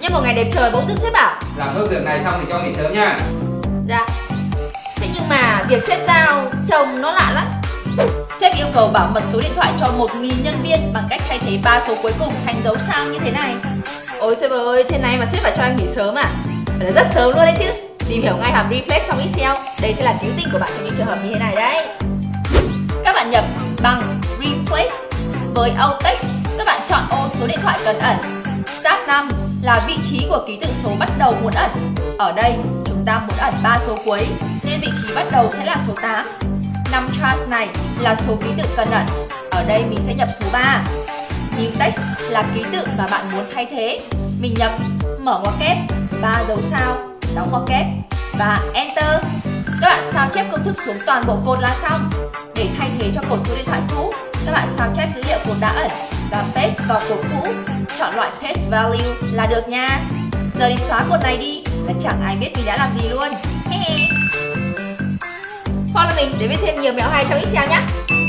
Nhưng một ngày đẹp trời bỗng dưng sếp bảo làm nốt việc này xong thì cho nghỉ sớm nha. dạ. Thế nhưng mà việc sếp giao trông nó lạ lắm. Sếp yêu cầu bảo mật số điện thoại cho 1000 nhân viên bằng cách thay thế 3 số cuối cùng thành dấu sao như thế này. Ôi sếp ơi, thế này mà sếp bảo cho em nghỉ sớm à? Phải là rất sớm luôn đấy chứ. Tìm hiểu ngay hàm replace trong Excel. Đây sẽ là cứu tinh của bạn trong những trường hợp như thế này đấy. Các bạn nhập bằng replace với alt text. Các bạn chọn ô số điện thoại cần ẩn. Start 5 là vị trí của ký tự số bắt đầu muốn ẩn. Ở đây chúng ta muốn ẩn 3 số cuối nên vị trí bắt đầu sẽ là số 8. 5 trash này là số ký tự cần ẩn. Ở đây mình sẽ nhập số 3. New text là ký tự mà bạn muốn thay thế. Mình nhập mở ngoặc kép 3 dấu sao, đóng ngoặc kép và enter. Các bạn sao chép công thức xuống toàn bộ cột là xong. Để thay thế cho cột số điện thoại cũ, các bạn sao chép dữ liệu cột đã ẩn và paste vào cột cũ. Chọn loại paste value là được nha. Giờ đi xóa cột này đi là chẳng ai biết mình đã làm gì luôn. Follow mình để biết thêm nhiều mẹo hay trong Excel nhé.